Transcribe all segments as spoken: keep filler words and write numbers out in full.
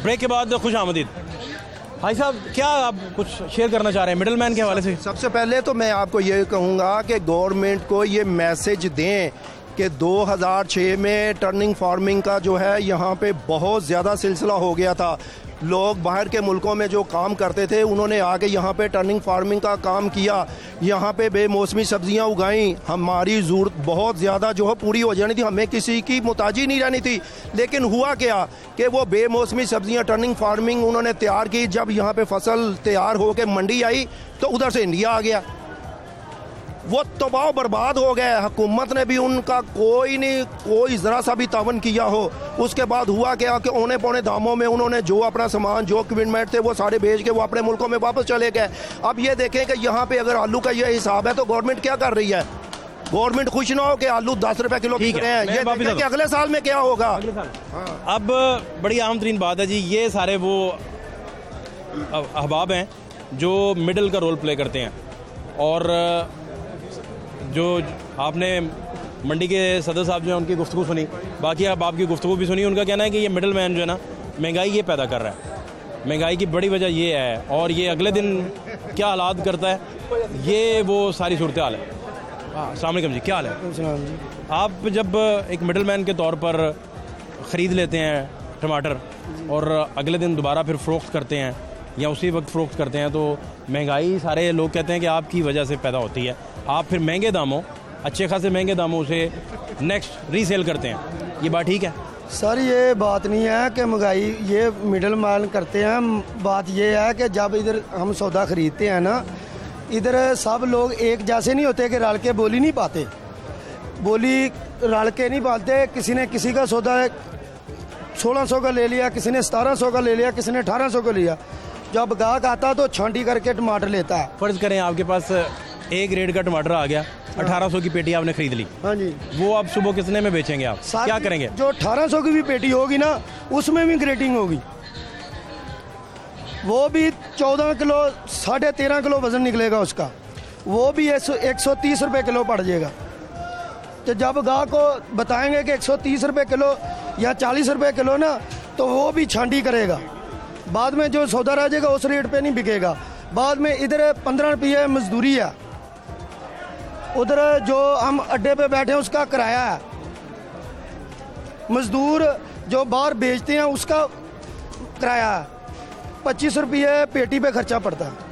Break के बाद खुश आमदीद। भाई साहब, क्या आप कुछ शेयर करना चाह रहे हैं मिडल मैन के हवाले से? सबसे पहले तो मैं आपको ये कहूँगा कि गवर्नमेंट को ये मैसेज दें कि दो हज़ार छह में टर्निंग फार्मिंग का जो है यहाँ पे बहुत ज़्यादा सिलसिला हो गया था। लोग बाहर के मुल्कों में जो काम करते थे उन्होंने आके यहाँ पे टर्निंग फार्मिंग का काम किया, यहाँ पे बेमौसमी सब्जियाँ उगाई। हमारी ज़रूरत बहुत ज़्यादा जो है पूरी हो जानी थी, हमें किसी की मुताजी नहीं रहनी थी। लेकिन हुआ क्या कि वो बेमौसमी सब्जियाँ टर्निंग फार्मिंग उन्होंने तैयार की। जब यहाँ पे फसल तैयार हो के मंडी आई तो उधर से इंडिया आ गया, वो तबाह बर्बाद हो गए। हुकूमत ने भी उनका कोई नहीं कोई ज़रा सा भी तावन किया हो। उसके बाद हुआ क्या कि औने पौने दामों में उन्होंने जो अपना सामान जो इक्विपमेंट थे वो सारे बेच के वो अपने मुल्कों में वापस चले गए। अब ये देखें कि यहाँ पे अगर आलू का ये हिसाब है तो गवर्नमेंट क्या कर रही है? गवर्नमेंट खुश ना हो कि आलू दस रुपए किलो बिक रहे हैं, ये देखें कि अगले साल में क्या होगा। हाँ। अब बड़ी अहम तरीन बात है जी, ये सारे वो अहबाब हैं जो मिडल का रोल प्ले करते हैं। और जो आपने मंडी के सदर साहब जो है उनकी गुफ्तगू सुनी, बाकी आप आपकी गुफ्तगू भी सुनी। उनका कहना है कि ये मिडल मैन जो है ना महंगाई ये पैदा कर रहा है। महंगाई की बड़ी वजह ये है, और ये अगले दिन क्या हालात करता है, ये वो सारी सूरत हाल है। अस्सलाम वालेकुम जी, क्या हाल है? आप जब एक मिडल मैन के तौर पर ख़रीद लेते हैं टमाटर और अगले दिन दोबारा फिर फ़रोख्त करते हैं या उसी वक्त फ़रोख्त करते हैं, तो महंगाई सारे लोग कहते हैं कि आपकी वजह से पैदा होती है। आप फिर महंगे दामों अच्छे खासे महंगे दामों से नेक्स्ट रीसेल करते हैं, ये बात ठीक है? सर ये बात नहीं है कि महंगाई ये मिडल मैन करते हैं। बात ये है कि जब इधर हम सौदा ख़रीदते हैं ना, इधर सब लोग एक जैसे नहीं होते कि रल के बोली नहीं पाते, बोली रल के नहीं पाते। किसी ने किसी का सौदा सोलह सौ का ले लिया, किसी ने सतारह सौ का ले लिया, किसी ने अठारह सौ का लिया। जब गाहक आता तो छांटी करके टमाटर लेता है। फ़र्ज़ करें आपके पास एक ग्रेड का टमाटर आ गया, अठारह सौ की पेटी आपने खरीद ली। हाँ जी। वो आप सुबह कितने में बेचेंगे? आप क्या करेंगे? जो अठारह सौ की भी पेटी होगी ना, उसमें भी ग्रेडिंग होगी, वो भी चौदह किलो साढ़े तेरह किलो वजन निकलेगा उसका, वो भी एक सौ तीस रुपये किलो पड़ जाएगा। तो जब गाहक को बताएंगे कि एक सौ तीस रुपये किलो या चालीस रुपये किलो ना, तो वो भी छांटी करेगा। बाद में जो सौदा रह जाएगा उस रेट पे नहीं बिकेगा। बाद में इधर पंद्रह रुपये मजदूरी है, उधर जो हम अड्डे पे बैठे हैं उसका किराया है, मजदूर जो बाहर बेचते हैं उसका किराया है, पच्चीस रुपये पेटी पे खर्चा पड़ता है।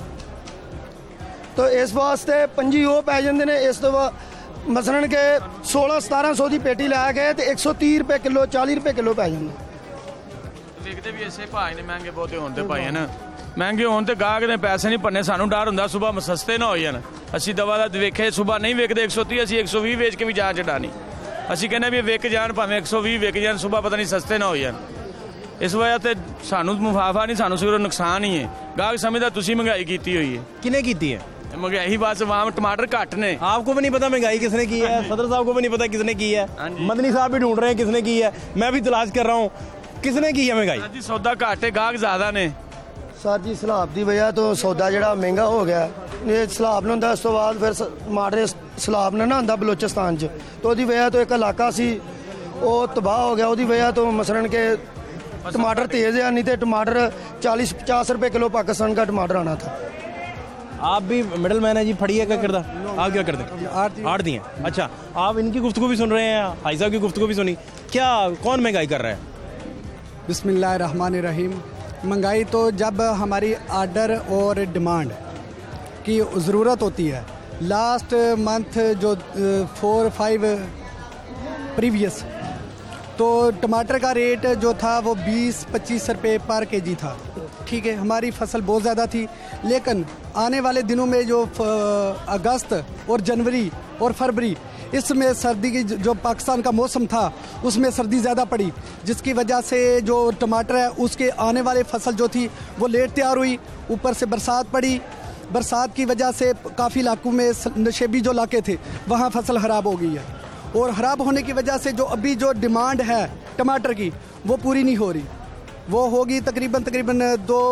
तो इस वास्ते पंजी वो पै जाते ने। इस तो मसलन के सोलह सतारह सौ की पेटी लाया गया तो एक सौ तीस रुपये किलो चालीस रुपये किलो पै जाते। विकते भी इसे भाई ने महंगे बहुते होने भाई है ना, महंगे होने तो गाहक ने पैसे नहीं भरने। सानू डर होंदा सुबह सस्ते ना हो जान। असी दवा दा वेखे सुबह नहीं विकते एक सौ तीस, असी एक सौ भी वेच के भी जान चढ़ानी। असी कहने भी विक जान भावें एक सौ भी विक जान, सुबह पता नहीं सस्ते ना हो जान। इस वजह से सानू मुफाफा नहीं, सानू सिर्फ नुकसान ही है। गाहक समझदा तुसी महंगाई की हुई है। किने की है महंगाई? बस वहाँ टमाटर घट ने। आपको भी नहीं पता महंगाई किसने की है, सदर साहब को भी नहीं पता किसने की है, मदनी साहब भी ढूंढ रहे हैं किसने की है, मैं भी तलाश कर रहा हूँ किसने की है महंगाई। सौदा घट है, गाहक ज्यादा ने। सर जी सलाब की वजह तो सौदा जड़ा महंगा हो गया। ये सलाब ना उस तो बाद फिर टमाटर सलाब ना आंदा बलोचिस्तान च, तो उसकी वजह तो एक इलाका सी वो तबाह हो गया। उसकी वजह तो मसलन के टमाटर तेज़ है, नहीं तो टमाटर चालीस पचास रुपये किलो पाकिस्तान का टमाटर आना था। आप भी मिडल मैन है जी, फड़िए का किरदार आप क्या करते हैं? आठ दिए। अच्छा, आप इनकी गुफ्तगू भी सुन रहे हैं, भाई साहब की गुफ्तगू भी सुनी, क्या कौन महंगाई कर रहा है? बिस्मिल्लाहिर्रहमानिर्रहीम। महंगाई तो जब हमारी आर्डर और डिमांड की ज़रूरत होती है। लास्ट मंथ जो फोर फाइव प्रीवियस तो टमाटर का रेट जो था वो बीस पच्चीस रुपये पर केजी था। ठीक है, हमारी फसल बहुत ज़्यादा थी, लेकिन आने वाले दिनों में जो अगस्त और जनवरी और फरवरी इसमें सर्दी की जो पाकिस्तान का मौसम था उसमें सर्दी ज़्यादा पड़ी, जिसकी वजह से जो टमाटर है उसके आने वाले फसल जो थी वो लेट तैयार हुई। ऊपर से बरसात पड़ी, बरसात की वजह से काफ़ी इलाकों में नशेबी जो इलाके थे वहाँ फसल ख़राब हो गई है, और ख़राब होने की वजह से जो अभी जो डिमांड है टमाटर की वो पूरी नहीं हो रही। वो होगी तकरीबन तकरीबन दो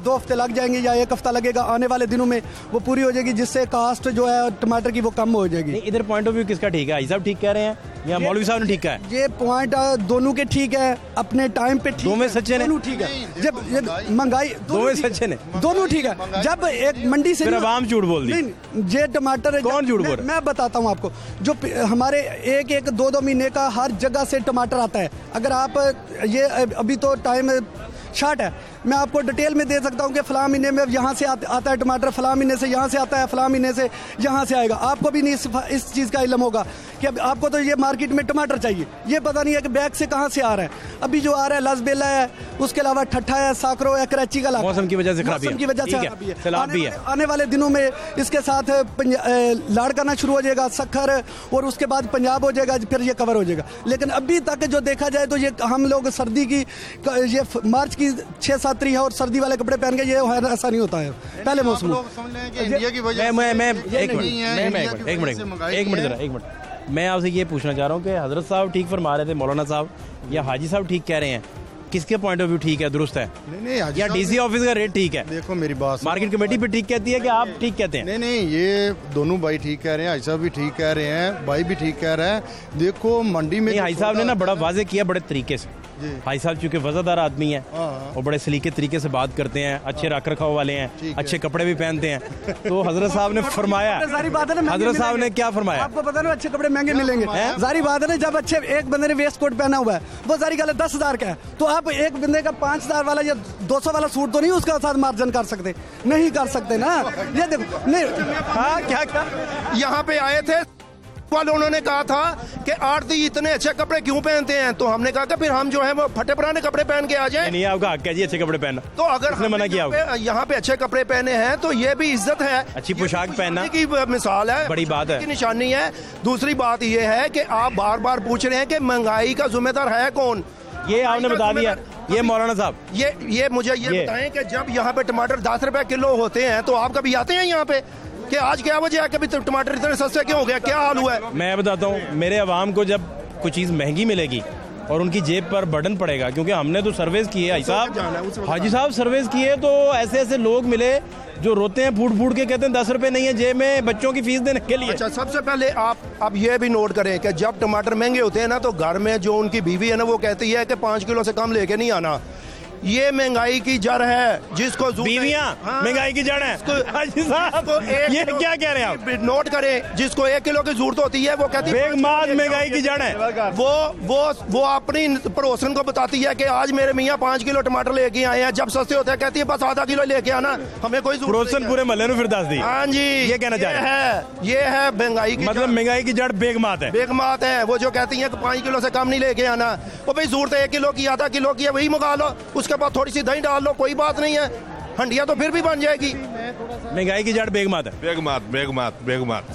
दो हफ्ते लग जाएंगे या एक हफ्ता लगेगा, आने वाले दिनों में वो पूरी हो जाएगी, जिससे कास्ट जो है टमाटर की वो कम हो जाएगी। नहीं, इधर पॉइंट ऑफ व्यू किसका ठीक है? भाई साहब ठीक कह रहे हैं या मौलवी साहब ने ठीक कहा है? ये पॉइंट दोनों के ठीक है, अपने टाइम पे ठीक दोनों है, सच्चे ने? दोनों ठीक है। जब ये महंगाई दोनों सच्चे ने, दोनों ठीक है। जब एक मंडी से फिर अवाम झूठ बोल दी। नहीं, ये टमाटर कौन झूठ बोल मैं, रहा है? मैं बताता हूँ आपको, जो पि- हमारे एक एक दो दो महीने का हर जगह से टमाटर आता है। अगर आप ये अभी तो टाइम शार्ट है, मैं आपको डिटेल में दे सकता हूँ कि फलां महीने में यहाँ से आत, आता है टमाटर, फलां महीने से यहाँ से आता है, फलां महीने से यहाँ से आएगा। आपको भी नहीं इस, इस चीज़ का इल्म होगा कि अब आपको तो ये मार्केट में टमाटर चाहिए, ये पता नहीं है कि बैग से कहाँ से आ रहा है। अभी जो आ रहा है लसबेला है, उसके अलावा ठट्ठा है, साकरो है, कराची का इलाका, मौसम की वजह से खराबी है। मौसम की वजह से ठीक है, खराबी है। सैलाब भी आने है। वाले- आने वाले दिनों में इसके साथ पंजा- अ, लाड़ करना शुरू हो जाएगा, सखर, और उसके बाद पंजाब हो जाएगा, फिर ये कवर हो जाएगा। लेकिन अभी तक जो देखा जाए तो ये हम लोग सर्दी की ये मार्च की छः सात तारीख है और सर्दी वाले कपड़े पहन के, ये ऐसा नहीं होता है पहले मौसम में। इंडिया की वजह मैं मैं मैं से एक मिनट नहीं है, मैं मैं इंडिया एक की मिनट एक वजह मिनट से एक महंगाई मिनट एक मिनट है। जरा एक मिनट मैं आपसे ये पूछना चाह रहा हूँ कि हजरत साहब ठीक फरमा रहे थे, मौलाना साहब या हाजी साहब ठीक कह रहे हैं? किसके पॉइंट ऑफ व्यू ठीक है, दुरुस्त है? नहीं नहीं हाजी या साहब, डीसी ऑफिस का रेट ठीक है? देखो मेरी बात सुनो। मार्केट कमेटी भी ठीक कहती है कि आप ठीक कहते हैं? नहीं नहीं, ये दोनों भाई ठीक कह रहे हैं, हाजी साहब भी ठीक कह रहे हैं, भाई भी ठीक कह रहे हैं। देखो मंडी में नहीं, जो हाजी साहब ने सौदा ना बड़ा होता है वाजे किया बड़े तरीके से। जी। हाजी साहब चूंकि वजादार आदमी है हाँ। और बड़े सलीके तरीके से बात करते हैं, अच्छे रख रखाव वाले हैं, ठीक है। अच्छे कपड़े भी पहनते हैं। तो हजरत साहब ने फरमाया, सारी बात है ना, महंगे हजरत साहब ने मिलेंगे। क्या फरमाया? आपको पता ना अच्छे कपड़े महंगे मिलेंगे, हैं? जारी बात है ना। जब अच्छे एक बंदे ने वेस्ट कोट पहना हुआ है, वो जारी गल दस हजार का है, तो आप एक बंदे का पाँच हजार वाला या दो सौ वाला सूट तो नहीं उसका साथ मार्जिन कर सकते, नहीं कर सकते ना। ये देखो नहीं, हाँ क्या क्या यहाँ पे आए थे वाले, उन्होंने कहा था कि आरती इतने अच्छे कपड़े क्यों पहनते हैं, तो हमने कहा कि फिर हम जो है वो फटे पुराने कपड़े पहन के आ जाएं। नहीं, आपका हक है जी अच्छे कपड़े पहनना। तो अगर किसने मना हमने किया यहाँ पे- यहाँ पे अच्छे कपड़े पहने हैं तो ये भी इज्जत है, अच्छी ये पोशाक खुश पहनना होने की मिसाल है, बड़ी बात है। की निशानी है। दूसरी बात ये है कि आप बार बार पूछ रहे हैं कि महंगाई का जिम्मेदार है कौन। ये आपने बता दिया, ये मौलाना साहब ये ये मुझे ये, ये। बताएं कि जब यहाँ पे टमाटर दस रुपए किलो होते हैं तो आप कभी आते हैं यहाँ पे कि आज क्या वजह है, कभी टमाटर इतने सस्ते क्यों हो गया, क्या हाल हुआ है? मैं बताता हूँ, मेरे अवाम को जब कोई चीज़ महंगी मिलेगी और उनकी जेब पर बर्डन पड़ेगा, क्योंकि हमने तो सर्वेस की है हाजी साहब, हाजी साहब सर्वेस की है, तो ऐसे ऐसे लोग मिले जो रोते हैं फूट फूट के, कहते हैं दस रुपए नहीं है जेब में बच्चों की फीस देने के लिए। अच्छा, सबसे पहले आप अब ये भी नोट करें कि जब टमाटर महंगे होते हैं ना तो घर में जो उनकी बीवी है ना वो कहती है कि पाँच किलो से कम लेके नहीं आना। ये महंगाई की जड़ है जिसको जू- बीवियां हाँ। महंगाई की जड़ है जिसको- हाजी साहब, जिसको एक ये किलो- क्या कह रहे हैं आप? नोट करें, जिसको एक किलो की जरूरत होती है वो कहती है बेगमात महंगाई की जड़ है। वो वो वो अपनी पड़ोसन को बताती है कि आज मेरे मियाँ पाँच किलो टमाटर लेके आए हैं, जब सस्ते होते हैं कहती है बस आधा किलो लेके आना, हमें कोई जरूरत पड़ोसन नहीं पूरे महल्ले में फिर दस दी। है। हाँ जी, ये कहना चाह रहे है, ये है महंगाई की मतलब महंगाई की जड़ बेगमात है। बेगमात है, वो जो कहती हैं कि पाँच किलो से कम नहीं लेके आना। वो भाई जरूरत है एक किलो की, आधा किलो की है, वही मंगा लो, उसके बाद थोड़ी सी दही डाल लो, कोई बात नहीं है, हंडिया तो फिर भी बन जाएगी। महंगाई की जड़ बेगमात है। बेगमात बेगमात बेगमात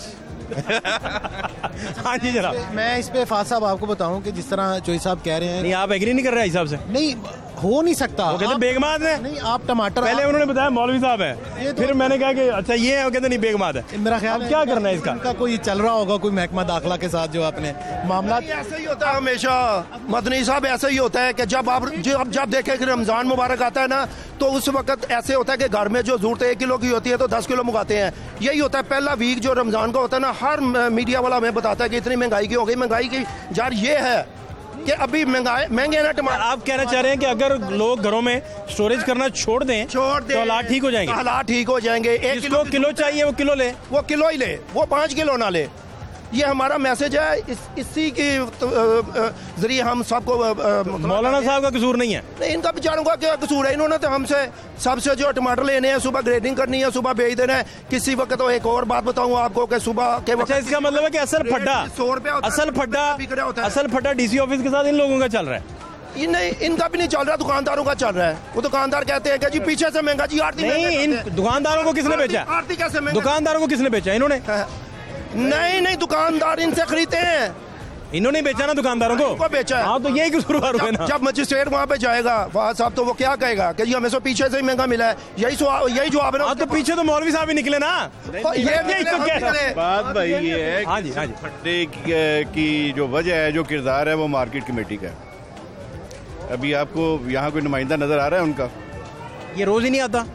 हाँ जी जनाब। मैं इस पे फाद साहब आपको बताऊं कि जिस तरह चोई साहब कह रहे हैं, नहीं, आप एग्री नहीं कर रहे हिसाब से? नहीं हो नहीं सकता। वो कहते आप- बेगमात है। नहीं, आप टमाटर पहले आप- उन्होंने बताया मौलवी साहब है, ये तो- फिर मैंने कहा कि अच्छा ये है, वो कहते नहीं बेगमात है। मेरा ख्याल अब है क्या करना है इसका? उनका कोई चल रहा होगा, कोई महकमा दाखिला के साथ जो आपने मामला। ऐसा ही होता है हमेशा मदनी साहब, ऐसा ही होता है कि जब आप जब जब देखें कि रमजान मुबारक आता है ना तो उस वक्त ऐसे होता है कि घर में जो जरूरत एक किलो की होती है तो दस किलो मंगाते हैं। यही होता है, पहला वीक जो रमजान का होता है ना, हर मीडिया वाला हमें बताता है कि इतनी महंगाई की हो गई। महंगाई की जड़ ये है कि अभी महंगाई महंगे हैं ना टमाटर। आप कहना चाह रहे हैं कि अगर लोग घरों में स्टोरेज करना छोड़ दें छोड़ दे तो हालात ठीक हो जाएंगे? हालात ठीक हो जाएंगे। एक जिसको की किलो चाहिए वो किलो ले, वो किलो ही ले, वो पाँच किलो ना ले। ये हमारा मैसेज है, इस, इसी के जरिए हम सबको अ, अ, मौलाना साहब का कसूर नहीं है। नहीं, इनका बेचारों का क्या कसूर है? इन्होंने तो हमसे सबसे जो टमाटर लेने हैं, सुबह ग्रेडिंग करनी है, सुबह बेच देना है। किसी वक्त तो एक और बात बताऊं आपको कि सुबह के वक्त अच्छा, इसका मतलब है कि असल फड्डा सौ रुपया होता है, असल फड्डा बिगड़ा होता है। असल फड्डा डीसी ऑफिस के साथ इन लोगों का चल रहा है। ये नहीं, इनका भी नहीं चल रहा, दुकानदारों का चल रहा है। वो दुकानदार कहते हैं कि जी पीछे से महंगा, जी आरती नहीं, महंगे इन करते हैं। दुकानदारों को किसने आरती- बेचा? आरती कैसे महंगा? दुकानदारों को किसने बेचा? इन्होंने नहीं नहीं, दुकानदार इनसे खरीदते हैं, इन्होंने बेचा ना दुकानदारों को। को बेचा है। हाँ, तो यही कसूरवार हुए ना। जब, जब मजिस्ट्रेट वहाँ पे जाएगा फवाद साहब तो वो क्या कहेगा कि जी हमें तो पीछे से ही महंगा मिला है। यही सवाल, यही जवाब है ना। हाँ, तो पीछे तो मौलवी साहब ही निकले ना। ये यही तो कह रहा हूं। बात भाई ये है हाँ जी, कि हाँ जी। फट्टे की, की जो वजह है, जो किरदार है, वो मार्केट कमेटी का है। अभी आपको यहाँ कोई नुमाइंदा नजर आ रहा है उनका? ये रोज ही नहीं आता।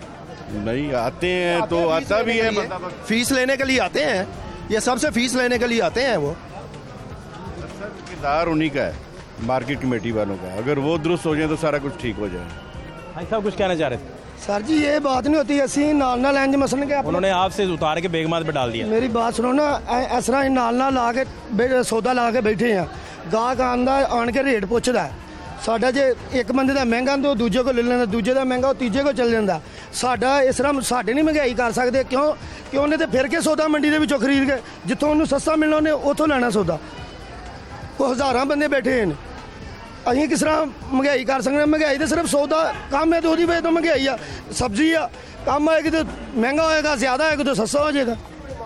नहीं आते हैं तो आता भी है बंदा बस। फीस लेने के लिए आते हैं, ये सबसे फीस लेने के लिए आते हैं। वो किरदार उन्हीं का है, मार्केट कमेटी वालों का। अगर वो दुरुस्त हो जाए तो सारा कुछ ठीक हो जाए। भाई साहब कुछ कहना चाह रहे थे? सर जी ये बात नहीं होती, ਅਸੀਂ ਨਾਲ ਨਾਲ ਇੰਜ ਮਸਲ ਕੇ ਆਪਣਾ उन्होंने आपसे उतार के बेगमात पे डाल दिया। ਮੇਰੀ ਬਾਤ ਸੁਣੋ ਨਾ, ਐ- ਇਸ ਤਰ੍ਹਾਂ ਹੀ ਨਾਲ ਨਾਲ ਲਾ ਕੇ ਬੈ- ਸੌਦਾ ਲਾ ਕੇ ਬੈਠੇ ਆ। ਗਾਹਕ ਆਂਦਾ ਆਣ ਕੇ ਰੇਟ ਪੁੱਛਦਾ ਹੈ। ਸਾਡਾ ਜੇ ਇੱਕ ਬੰਦੇ ਦਾ ਮਹਿੰਗਾ ਤਾਂ ਉਹ ਦੂਜੇ ਕੋਲ ਲੈ ਲੈਂਦਾ, ਦੂਜੇ ਦਾ ਮਹਿੰਗਾ ਉਹ ਤੀਜੇ ਕੋਲ ਚੱਲ ਜਾਂਦਾ। ਸਾਡਾ ਇਸ ਤਰ੍ਹਾਂ ਸਾਡੇ ਨਹੀਂ ਮਹਿੰਗਾਈ ਕਰ ਸਕਦੇ, ਕਿਉਂ ਕਿ ਉਹਨੇ ਤੇ ਫਿਰ ਕੇ ਸੌਦਾ ਮੰਡੀ ਦੇ ਵਿੱਚੋਂ ਖਰੀਦ ਕੇ, ਜਿੱਥੋਂ ਉਹਨੂੰ ਸਸਤਾ ਮਿਲਣਾ ਉਹਨੇ ਉੱਥੋਂ ਲੈਣਾ ਸੌਦਾ। ਉਹ ਹਜ਼ਾਰਾਂ ਬੰਦੇ ਬੈਠੇ ਨੇ, ਅਸੀਂ ਕਿਸ ਤਰ੍ਹਾਂ ਮਹਿੰਗਾਈ ਕਰ ਸਕਦੇ ਹਾਂ? ਮਹਿੰਗਾਈ ਤਾਂ ਸਿਰਫ ਸੌਦਾ ਕੰਮ ਹੈ, ਤੇ ਉਹਦੀ ਵਜ੍ਹਾ ਤੋਂ ਮਹਿੰਗਾਈ ਆ। ਸਬਜ਼ੀ ਆ, ਕੰਮ ਆਏਗੀ तो महंगा होएगा, ज़्यादा आएगा तो सस्ता हो जाएगा।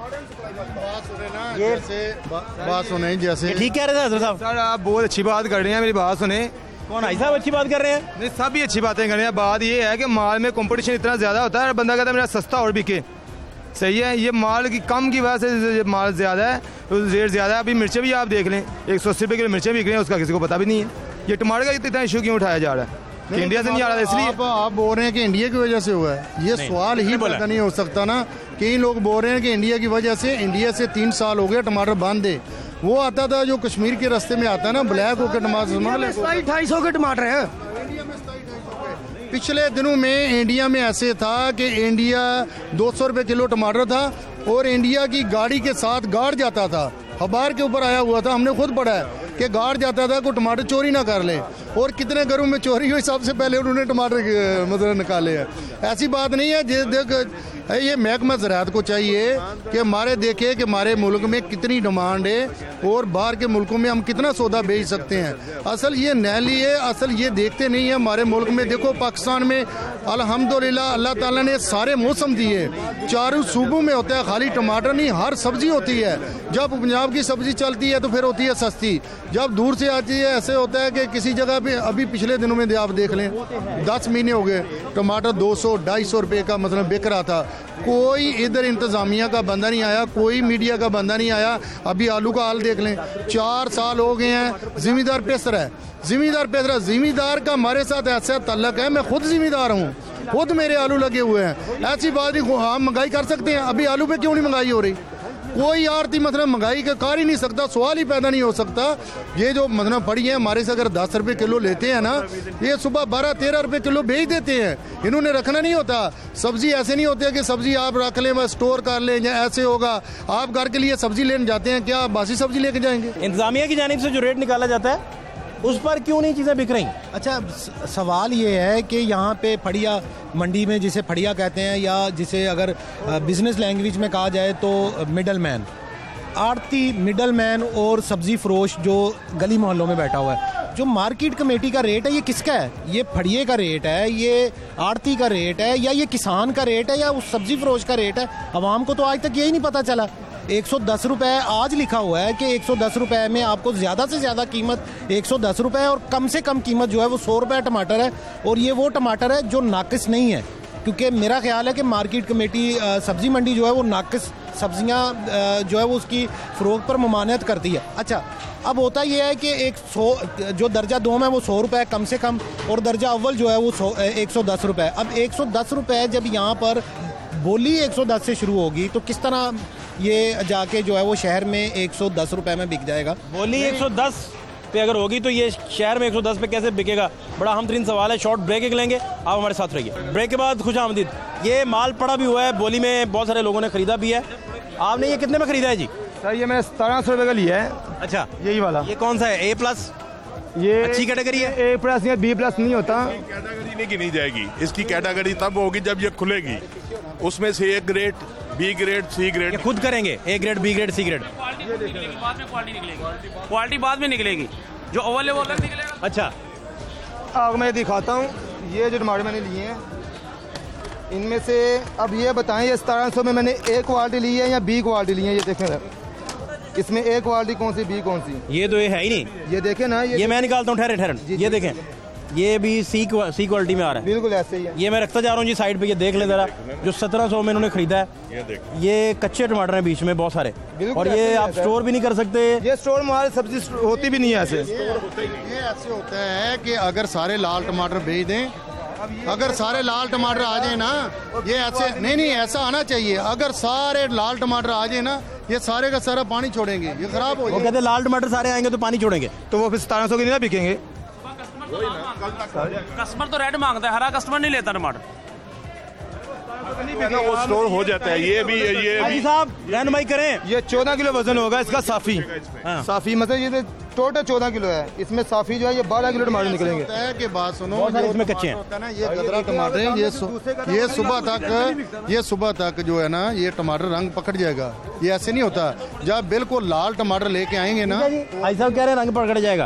जैसे बात सुने जैसे ठीक कह रहे थे हजरत साहब? सर आप बहुत अच्छी बात कर रहे हैं, मेरी बात सुने। कौन भाई साहब अच्छी बात कर रहे हैं? नहीं सब ही अच्छी बातें कर रहे हैं। बात ये है कि माल में कंपटीशन इतना ज़्यादा होता है, बंदा कहता है मेरा सस्ता और बिके। सही है, ये माल की कम की वजह से माल ज़्यादा है, रेट ज़्यादा है। अभी मिर्चें भी आप देख लें, एक सौ अस्सी रुपये किलो मिर्चें बिक रही हैं, उसका किसी को पता भी नहीं है। ये टमाटर का इतना इशू क्यों उठाया जा रहा है कि इंडिया से नहीं आ रहा है? इसलिए आप, आप बोल रहे हैं कि इंडिया की वजह से हुआ है, ये सवाल ही पैदा नहीं हो सकता ना। कई लोग बोल रहे हैं कि इंडिया की वजह से, इंडिया से तीन साल हो गए टमाटर बंद है। वो आता था जो कश्मीर के रास्ते में आता है ना, ब्लैक होकर टमाटर सताई ढाई सौ के टमाटर हैं। पिछले दिनों में इंडिया में ऐसे था कि इंडिया दो सौ रुपये किलो टमाटर था और इंडिया की गाड़ी के साथ गार्ड जाता था, अखबार के ऊपर आया हुआ था, हमने खुद पढ़ा है कि गार्ड जाता था कोई टमाटर चोरी ना कर ले। और कितने घरों में चोरी हुई, सबसे पहले उन्होंने टमाटर मतलब निकाले हैं। ऐसी बात नहीं है। जे देख ये महकमा ज़राअत को चाहिए कि हमारे देखे कि हमारे मुल्क में कितनी डिमांड है और बाहर के मुल्कों में हम कितना सौदा बेच सकते हैं। असल ये नहली है, असल ये देखते नहीं है हमारे मुल्क में। देखो पाकिस्तान में अल्हम्दुलिल्लाह अल्लाह ताला ने सारे मौसम दिए, चारों सूबों में होता है, खाली टमाटर नहीं हर सब्जी होती है। जब पंजाब की सब्जी चलती है तो फिर होती है सस्ती, जब दूर से आती है ऐसे होता है कि किसी जगह पे अभी पिछले दिनों में आप देख लें, दस महीने हो गए टमाटर दो सौ ढाई सौ रुपये का मतलब बिक रहा था। कोई इधर इंतज़ामिया का बंदा नहीं आया, कोई मीडिया का बंदा नहीं आया। अभी आलू का हाल देख लें, चार साल हो गए हैं, ज़िम्मेदार पेश रहा है, ज़िम्मेदार पेश रहा है। ज़िम्मेदार का हमारे साथ ऐसा तल्लक है, मैं खुद ज़िम्मेदार हूँ, खुद मेरे आलू लगे हुए हैं। ऐसी बात नहीं, हम महंगाई कर सकते हैं, अभी आलू पे क्यों नहीं महंगाई हो रही? कोई आरती मतलब महंगाई का कर ही नहीं सकता, सवाल ही पैदा नहीं हो सकता। ये जो मतलब फड़ी है हमारे से अगर दस रुपये किलो लेते हैं ना, ये सुबह बारह तेरह रुपये किलो बेच देते हैं। इन्होंने रखना नहीं होता। सब्जी ऐसे नहीं होती है कि सब्जी आप रख लें बस स्टोर कर लें या ऐसे होगा। आप घर के लिए सब्जी लेने जाते हैं, क्या बासी सब्जी लेके जाएंगे? इंतजामिया की जानिब से जो रेट निकाला जाता है उस पर क्यों नहीं चीज़ें बिक रही? अच्छा स- सवाल ये है कि यहाँ पे फड़िया मंडी में जिसे फड़िया कहते हैं, या जिसे अगर बिजनेस लैंग्वेज में कहा जाए तो मिडल मैन, आड़ती मिडल मैन और सब्जी फरोश जो गली मोहल्लों में बैठा हुआ है, जो मार्केट कमेटी का रेट है ये किसका है? ये फड़िए का रेट है, ये आड़ती का रेट है, या ये किसान का रेट है, या उस सब्जी फरोश का रेट है? अवाम को तो आज तक यही नहीं पता चला। एक सौ दस रुपये आज लिखा हुआ है कि एक सौ दस रुपये में आपको ज़्यादा से ज़्यादा कीमत एक सौ दस रुपये और कम से कम कीमत जो है वो सौ रुपये टमाटर है। और ये वो टमाटर है जो नाकिस नहीं है, क्योंकि मेरा ख्याल है कि मार्केट कमेटी सब्ज़ी मंडी जो है वो नाकिस सब्जियां जो है वो उसकी फ़रोख्त पर ममानियत करती है। अच्छा अब होता ये है कि एक सौ जो दर्जा दो में वो सौ रुपये कम से कम, और दर्जा अव्वल जो है वो सौ एक सौ दस रुपये। अब एक सौ दस रुपये जब यहाँ पर बोली एक सौ दस से शुरू होगी तो किस तरह ये जाके जो है वो शहर में एक सौ दस रुपये में बिक जाएगा? बोली एक सौ दस पे अगर होगी तो ये शहर में एक सौ दस पे कैसे बिकेगा? बड़ा अहम तरीन सवाल है। शॉर्ट ब्रेक एक लेंगे, आप हमारे साथ रहिए। ब्रेक के बाद खुश आमदीद। ये माल पड़ा भी हुआ है, बोली में बहुत सारे लोगों ने खरीदा भी है। आपने ये कितने में खरीदा है जी? सर ये मैंने सतारह सौ रुपये का लिया है। अच्छा यही वाला। ये कौन सा है? A plus? ये अच्छी कैटेगरी है? ए प्लस या बी प्लस नहीं होता। कैटेगरी नहीं गिनी जाएगी, इसकी कैटेगरी तब होगी जब ये खुलेगी। उसमें से एक grade, B grade, C grade खुद करेंगे। A grade, B grade, C grade. बाद में क्वालिटी निकलेगी, क्वालिटी बाद में निकलेगी, जो अव्वल है वो अलग निकलेगा। अच्छा आग मैं दिखाता हूँ, ये जो टमाटर मैंने लिए हैं इनमें से अब ये बताएं ये सतारह सौ में मैंने ए क्वालिटी ली है या बी क्वालिटी ली है? ये देखें इसमें ए क्वालिटी कौन सी, बी कौन सी? ये तो ये है ही नहीं। ये देखें ना, ये ये मैं निकालता हूँ, ठहरे ठहरे। ये देखें, ये भी सी सी क्वालिटी में आ रहा है। बिल्कुल ऐसे ही है। ये मैं रखता जा रहा हूँ जी साइड पे, ये देख ले जरा। जो सत्रह सौ में इन्होंने खरीदा है, ये, ये कच्चे टमाटर हैं बीच में बहुत सारे, और ये आप स्टोर भी नहीं कर सकते। ये स्टोर में हमारी सब्जी होती भी नहीं है ऐसे। ये ऐसे होता है कि अगर सारे लाल टमाटर बेच दें अगर सारे लाल टमाटर आ जाए ना, ये ऐसे नहीं नहीं ऐसा आना चाहिए। अगर सारे लाल टमाटर आ जाए ना, ये सारे का सारा पानी छोड़ेंगे, ये खराब हो वो जाएगा। कहते हैं लाल टमाटर सारे आएंगे तो पानी छोड़ेंगे, तो वो फिर सतारह सौ के नहीं ना बिकेंगे। कस्टमर तो रेड मांगता है, हरा कस्टमर नहीं लेता टमाटर। वो स्टोर हो जाता है। ये भी ये हाजी भी साहब रहनुमाई करें। ये चौदह किलो वजन होगा इसका साफी। हाँ। साफी मतलब ये टोटल चौदह किलो है, इसमें साफी जो है ये बारह किलो टमाटर निकलेंगे। होता है कि बात सुनो, बहुत सारे जो इसमें कच्चे हैं। होता है ना, ये गदरा टमाटर है, ये सु, ये सुबह तक ये सुबह तक जो है ना, ये टमाटर रंग पकड़ जाएगा। ये ऐसे नहीं होता। जब बिल्कुल लाल टमाटर लेके आएंगे ना, भाई साहब कह रहे हैं रंग पकड़ जाएगा।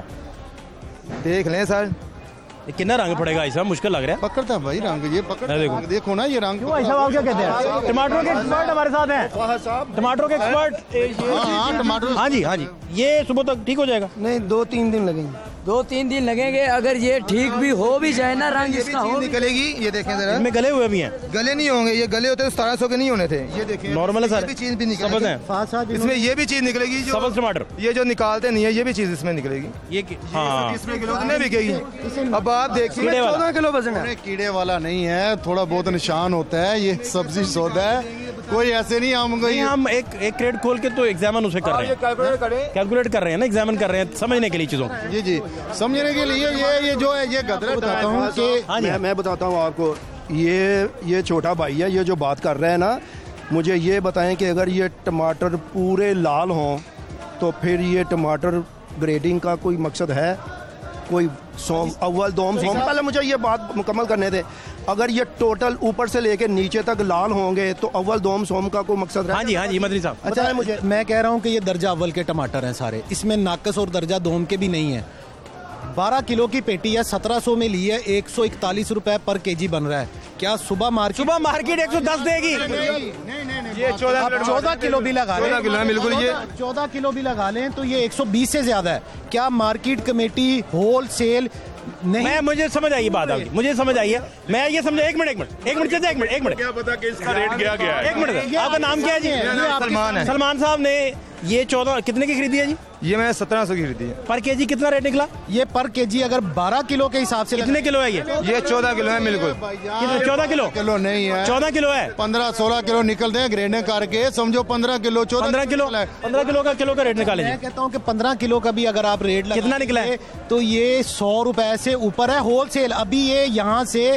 देख लें सर, ये कितना रंग पड़ेगा भाई साहब, मुश्किल लग रहा है। पकड़ता है भाई रंग, ये पकड़ है, देखो। देखो ना ये रंग। भाई साहब आप क्या कहते हैं? टमाटरों के एक्सपर्ट हमारे साथ हैं, टमाटरों के एक्सपर्ट। हाँ हाँ टमाटर। हाँ जी हाँ जी, ये सुबह तक ठीक हो जाएगा। नहीं, दो तीन दिन लगेंगे। दो तीन दिन लगेंगे। अगर ये ठीक भी हो भी जाए ना, रंग इसका हो भी- निकलेगी। ये देखें जरा, इनमें गले हुए भी हैं। गले नहीं होंगे, ये गले होते तो सतारह सौ के नहीं होने थे। ये देखें नॉर्मल है सर, ये भी चीज भी सबज हैं। निकलेगी इसमें, ये भी चीज निकलेगी जो सबज टमाटर, ये जो निकालते नहीं है, ये भी चीज इसमें निकलेगी। ये कि- हाँ इसमें किलो कितने बिकेगी? अब आप देखिए, कीड़े वाला। चौदह किलो वजन है। अरे कीड़े वाला नहीं है, थोड़ा बहुत निशान होता है। ये सब्जी सौदा है, कोई ऐसे नहीं हम नहीं, हम एक एक क्रेट खोल के तो एग्जामिन उसे कर रहे हैं, कैलकुलेट कर रहे हैं ना, एग्जामिन कर रहे हैं समझने के लिए चीजों को। जी जी समझने के लिए। ये ये जो है ये गदरा बताता हूँ कि हाँ जी मैं मैं बताता हूँ आपको, ये ये छोटा भाई है, ये जो बात कर रहे हैं ना, मुझे ये बताएं कि अगर ये टमाटर पूरे लाल हों तो फिर ये टमाटर ग्रेडिंग का कोई मकसद है? कोई सोम अव्वल दोम सोम, पहले मुझे ये बात मुकम्मल करने दे। अगर ये टोटल ऊपर से लेके नीचे तक लाल होंगे तो अव्वल दोम सोम का कोई मकसद है? हाँ जी हाँ जी मदनी साहब। अच्छा मुझे, मैं कह रहा हूँ कि ये दर्जा अव्वल के टमाटर हैं सारे, इसमें नाकस और दर्जा दोम के भी नहीं है। बारह किलो की पेटी है, सत्रह सौ में ली है, एक सौ इकतालीस रुपए पर केजी बन रहा है। क्या सुबह मार्केट सुबह मार्केट एक सौ दस देगी? ये चौदह आप चौदह किलो भी लगा लें, चौदह किलो है बिल्कुल। ये चौदह किलो भी लगा लें तो ये एक सौ बीस से ज्यादा है। क्या मार्केट कमेटी होल सेल नहीं? मैं मुझे समझ आई बात आपकी, मुझे समझ आई है। मैं ये समझा, एक मिनट एक मिनट एक मिनट चलते एक मिनट एक मिनट क्या पता कि इसका रेट क्या गया है। एक मिनट, आपका नाम क्या है जी? सलमान है। सलमान साहब ने ये चौदह कितने की खरीदी है जी? ये मैं सत्रह सौ की खरीदी है। पर केजी कितना रेट निकला? ये पर केजी अगर बारह किलो के हिसाब से कितने किलो है ये? ये चौदह किलो है बिल्कुल। कितना? चौदह किलो? किलो नहीं है, चौदह किलो है। पंद्रह सोलह किलो निकलते हैं ग्रेडिंग करके, समझो पंद्रह किलो चौदह पंद्रह किलो है। पंद्रह किलो का किलो का रेट निकाले मैं जी। कहता हूँ कि पंद्रह किलो का भी अगर आप रेट लगा कितना निकला है? तो ये सौ रुपए से ऊपर है होल सेल। अभी ये यहाँ से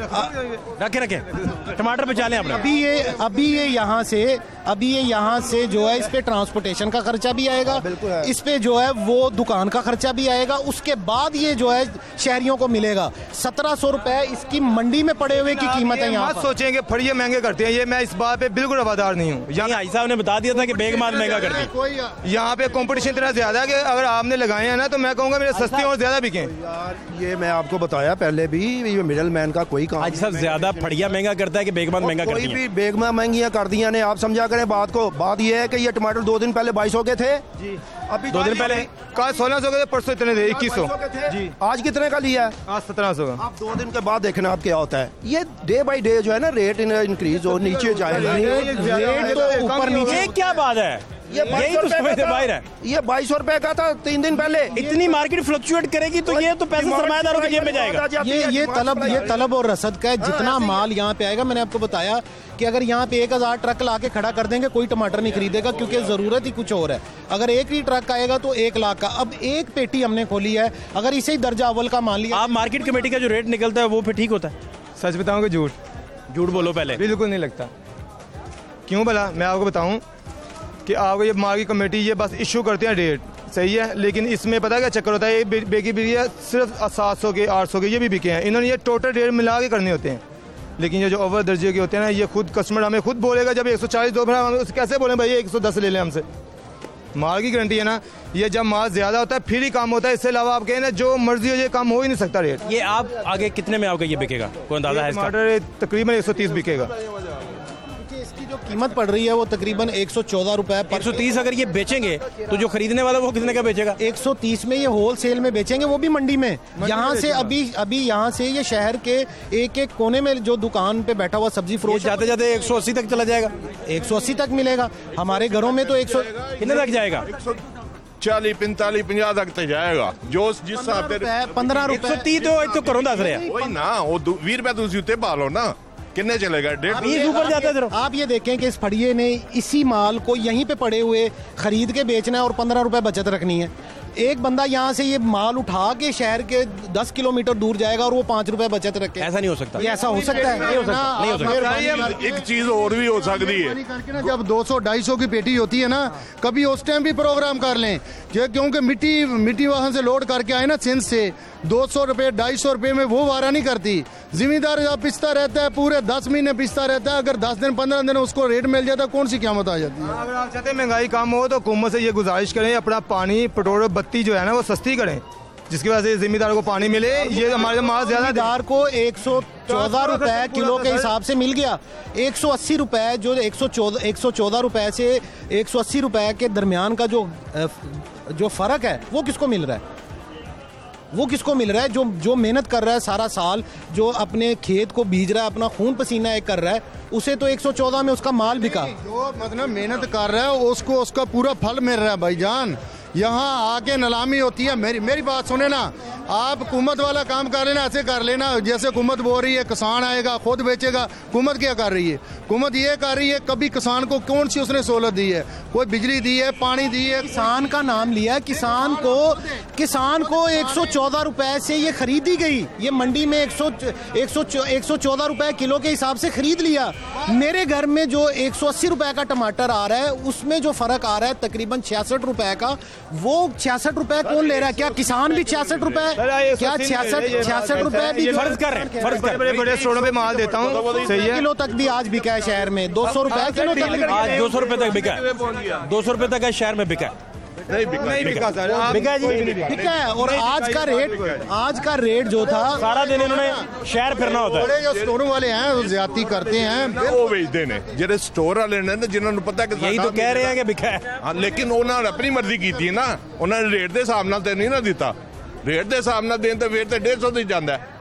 रखे रखे टमाटर बचा लें आपने। अभी ये अभी ये यहाँ से अभी ये यहाँ से जो है इस पे ट्रांसपोर्टेशन का खर्चा भी आएगा, इस पे जो है वो दुकान का खर्चा भी आएगा, उसके बाद ये जो है शहरियों को मिलेगा। सत्रह सौ रुपए इसकी मंडी में पड़े हुए की कीमत है यहाँ मत पर। सोचेंगे फड़िए महंगे करते हैं, ये मैं इस बात पे बिल्कुल वफादार नहीं हूँ। यहाँ भाई साहब ने बता दिया था कि बेगमाल महंगा करती। कोई यहाँ पे कंपटीशन इतना ज्यादा है कि अगर आपने लगाए हैं ना तो मैं कहूँगा मेरे सस्ते और ज्यादा बिके। ये मैं आपको बताया पहले भी, ये मिडल मैन का कोई काम आज साहब ज्यादा फड़िया महंगा करता है कि बेगमाल महंगा कोई करती है? भी बेगमा महंगियां कर दिया ने, आप समझा करें बात को। बात ये है कि ये टमाटर दो दिन पहले बाईस सौ के थे जी, अभी दो दिन पहले कल सोलह सौ के थे, परसों इतने थे इक्कीस सौ जी। आज कितने का लिया है? आज सत्रह सौ का। आप दो दिन के बाद देखना आप क्या होता है। ये डे बाय डे जो है ना रेट इंक्रीज हो नीचे जाएगा। रेट तो ऊपर नीचे। ये क्या बात है? ये यही तो समझ से बाहर है। ये बाईस सौ रुपए का था तीन दिन पहले। इतनी मार्केट फ्लक्चुएट करेगी तो ये तो पैसा सरमायादारों की जेब में जाएगा। ये ये तलब ये तलब और रसद का है। जितना माल यहाँ पे आएगा, मैंने आपको बताया कि अगर यहाँ पे एक हजार ट्रक ला के खड़ा कर देंगे कोई टमाटर नहीं खरीदेगा, क्योंकि जरूरत ही कुछ और है। अगर एक ही ट्रक आएगा तो एक लाख का। अब एक पेटी हमने खोली है, अगर इसे ही दर्जा अव्वल का मान लिया। आप मार्केट कमेटी का जो रेट निकलता है वो फिर ठीक होता है? सच बताऊँ कि झूठ? झूठ बोलो पहले। बिल्कुल नहीं लगता। क्यों भला? मैं आपको बताऊँ कि आपको ये मार्केट कमेटी ये बस इशू करते हैं रेट, सही है, लेकिन इसमें पता क्या चक्कर होता है, ये बे, बेकी बिरिया सिर्फ सात सौ के आठ सौ के ये भी बिके हैं। इन्होंने ये टोटल रेट मिला के करने होते हैं, लेकिन ये जो ओवर दर्जे के होते हैं ना, ये खुद कस्टमर हमें खुद बोलेगा जब एक सौ चालीस दो उसे कैसे बोले भाई एक सौ दस ले लें हमसे। माल की गारंटी है ना, ये जब माल ज्यादा होता है फिर ही काम होता है, इससे अलावा आप कहें ना जो मर्जी हो ये काम हो ही नहीं सकता रेट। ये आप आगे कितने में आओगे ये बिकेगा, कोई अंदाजा है इसका? टमाटर तकरीबन एक सौ तीस बिकेगा। इसकी जो कीमत पड़ रही है वो तकरीबन एक सौ चौदह रुपए एक सौ तीस अगर ये बेचेंगे तो जो खरीदने वाला वो कितने का बेचेगा? एक सौ तीस में ये होल सेल में बेचेंगे, वो भी मंडी में। यहाँ से अभी अभी यहाँ से ये शहर के एक एक कोने में जो दुकान पे बैठा हुआ सब्जी फ्रोश जाते जाते एक सौ अस्सी तक चला जाएगा। एक सौ अस्सी तक मिलेगा। हमारे घरों में तो एक सौ कितने तक जाएगा? चाली पैंताली पचास तक तो जाएगा जो जिस हिसाब से पंद्रह एक सौ तीस तो एक तो करो दस रहे हैं वही ना वो बीस रुपए तुम उत्ते पा लो ना किन्ने चलेगा डेढ़ आप ये, ऊपर जाता है। आप ये देखें कि इस फड़िए ने इसी माल को यहीं पे पड़े हुए खरीद के बेचना है और पंद्रह रुपए बचत रखनी है। एक बंदा यहाँ से ये माल उठा के शहर के दस किलोमीटर दूर जाएगा और वो पांच रुपए बचत रखे। ऐसा नहीं हो सकता। ये ऐसा हो सकता है? नहीं हो सकता, नहीं हो सकता। एक चीज और भी हो सकती है करके ना जब दो सौ ढाई सौ की पेटी होती है ना कभी उस टाइम भी प्रोग्राम कर लें क्योंकि मिट्टी मिट्टी वहां से लोड करके आए ना सिंध से दो सौ रुपये ढाई सौ रुपये में वो वारा नहीं करती। जिम्मेदार जब पिसता रहता है पूरे दस महीने पिसता रहता है अगर दस दिन पंद्रह दिन उसको रेट मिल जाता है कौन सी कीमत आ जाती है। अगर आप चाहते हैं महंगाई कम हो तो हुकूमत से ये गुजारिश करें अपना पानी पेट्रोल बत्ती जो है ना वो सस्ती करें जिसकी वजह से जिम्मेदार को पानी मिले। ये हमारे माल ज्यादा जिम्मेदार को एक सौ चौदह रुपए किलो के हिसाब से मिल गया। एक सौ अस्सी रुपए जो एक सौ चौदह एक सौ चौदह रुपए से एक सौ अस्सी रुपए के दरमियान का जो जो फर्क है वो किसको मिल रहा है? वो किसको मिल रहा है? जो जो मेहनत कर रहा है सारा साल, जो अपने खेत को बीज रहा है, अपना खून पसीना एक कर रहा है, उसे तो एक सौ चौदह में उसका माल बिका। जो मतलब मेहनत कर रहा है उसको उसका पूरा फल मिल रहा है भाईजान। यहाँ आके नीलामी होती है। मेरी मेरी बात सुने ना, आप हुकूमत वाला काम कर लेना, ऐसे कर लेना जैसे हुकूमत बोल रही है किसान आएगा खुद बेचेगा। हुकूमत क्या कर रही है? हुकूमत ये कर रही है कभी किसान को कौन सी उसने सहूलत दी है? कोई बिजली दी है, पानी दी है? किसान का नाम लिया, किसान को किसान को एक सौ चौदह रुपए से ये खरीदी गई। ये मंडी में एक सौ एक सौ एक सौ चौदह रुपए किलो के हिसाब से खरीद लिया। मेरे घर में जो एक सौ अस्सी रुपए का टमाटर आ रहा है उसमें जो फर्क आ रहा है तकरीबन छियासठ रुपए का, वो छियासठ रुपए कौन ले रहा है? क्या किसान भी छियासठ रुपए? क्या छियासठ छियासठ रुपए भी फर्ज कर रहे हैं? फर्ज कर बड़े बड़े स्टोरों पे माल देता हूँ सही है। किलो तक भी आज बिका है शहर में, दो सौ रुपए किलो तक आज दो सौ रुपए तक बिका है, दो सौ रुपए तक है शहर में बिका नहीं बिका नहीं बिका सर बिका जी बिका है। और आज का रेट आज का रेट जो था सारा दिन इन्होंने शहर फिरना होता है। बड़े जो स्टोरों वाले हैं वो ज्यादती करते हैं वो बेचते ने जेडे स्टोर वाले ने जिन्होंने पता कि यही तो कह रहे हैं कि बिका है। हाँ लेकिन उन्होंने अपनी मर्जी की थी ना, उन्होंने रेट के हिसाब नाल ते नहीं ना दिता। रेट के हिसाब नाल देन तो फिर तो डेढ़ सौ दी जाता है।